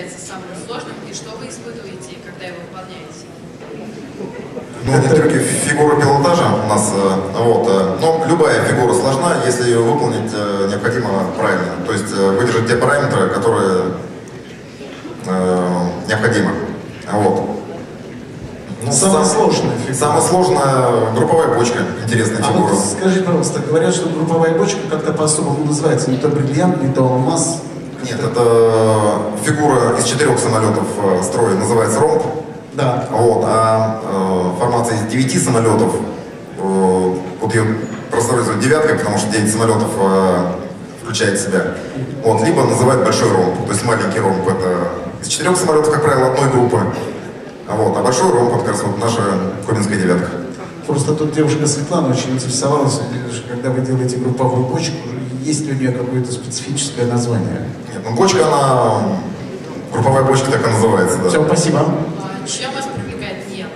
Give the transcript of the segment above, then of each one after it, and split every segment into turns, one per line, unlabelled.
является самым сложным и что вы испытываете, когда его выполняете?
Ну, не только фигура пилотажа у нас, вот, но любая фигура сложна, если ее выполнить необходимо правильно. То есть выдержать те параметры, которые необходимы. Вот.
Ну, самая сложная фигура.
Самая сложная групповая бочка, интересная фигура.
Вот скажи, пожалуйста, говорят, что групповая бочка как-то по-особому называется, не то бриллиант, не то алмаз.
Нет, это фигура из 4 самолетов строя, называется ромб.
Да.
Вот, а формация из 9 самолетов, вот ее просто называют девяткой, потому что 9 самолетов включает в себя. Вот, либо называют большой ромб, то есть маленький ромб, это из 4 самолетов, как правило, одной группы. Вот, а большой ромб, это как раз вот наша Коминская девятка.
Просто тут девушка Светлана очень интересовалась, когда вы делаете групповую бочку, есть ли у нее какое-то специфическое название?
Нет, ну бочка, она, групповая бочка так и называется, да.
Все, спасибо.
Чем вас привлекает небо?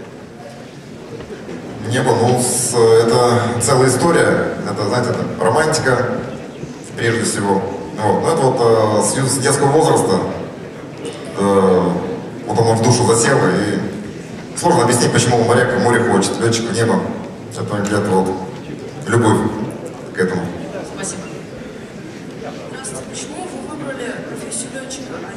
Небо, ну, это целая история, это, знаете, это романтика, прежде всего. Вот. Ну, это вот с детского возраста, вот оно в душу засело, и сложно объяснить, почему моряк в море хочет, летчик в небо. Это где-то вот любовь к этому.
Спасибо.
Здравствуйте. Почему вы выбрали профессию летчика, а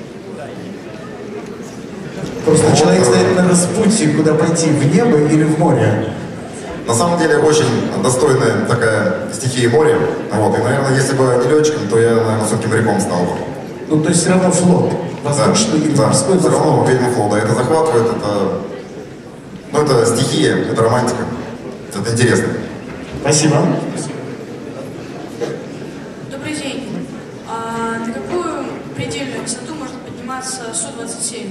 не
Просто человек стоит на распутье, куда пойти, в небо или в море.
На самом деле очень достойная такая стихия моря. Вот. И, наверное, если бы не летчиком, то я, наверное, все-таки моряком стал бы.
Ну, то есть все равно флот. Воздушный или морской,
да, все равно
флот.
ведьма флота. Это захватывает, это... Ну, это стихия, это романтика. Это интересно.
Спасибо.
Добрый день. А на какую предельную высоту можно подниматься Су-27?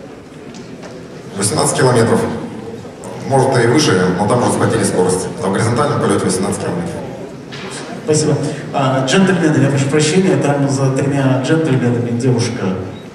18 километров. Может и выше, но там уже захватили скорость. А в горизонтальном полете 18 километров.
Спасибо. Джентльмены, я прошу прощения, там за 3 джентльменами девушка.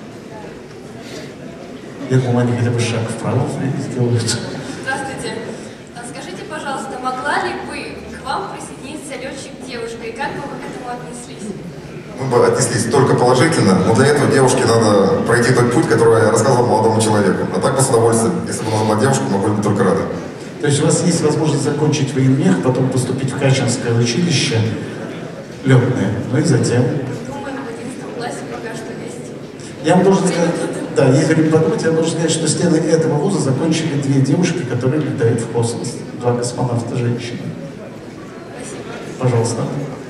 Я думал, они хотя бы шаг вправо сделают.
Здравствуйте. Скажите, пожалуйста, могла ли бы к вам присоединиться летчик-девушка, и как бы вы к этому отнеслись?
Мы бы отнеслись только положительно, но для этого девушке надо пройти тот путь, который я рассказывал молодому человеку. А так бы с удовольствием, если бы у нас была девушка, мы были бы только рады.
То есть у вас есть возможность закончить военмех, потом поступить в Качинское училище летное, ну и затем...
Думаю, в 11 классе пока что есть.
Я вам должен сказать, да, если время подумать, я должен сказать, что стены этого вуза закончили 2 девушки, которые летают в космос. 2 космонавта женщины.
Спасибо.
Пожалуйста.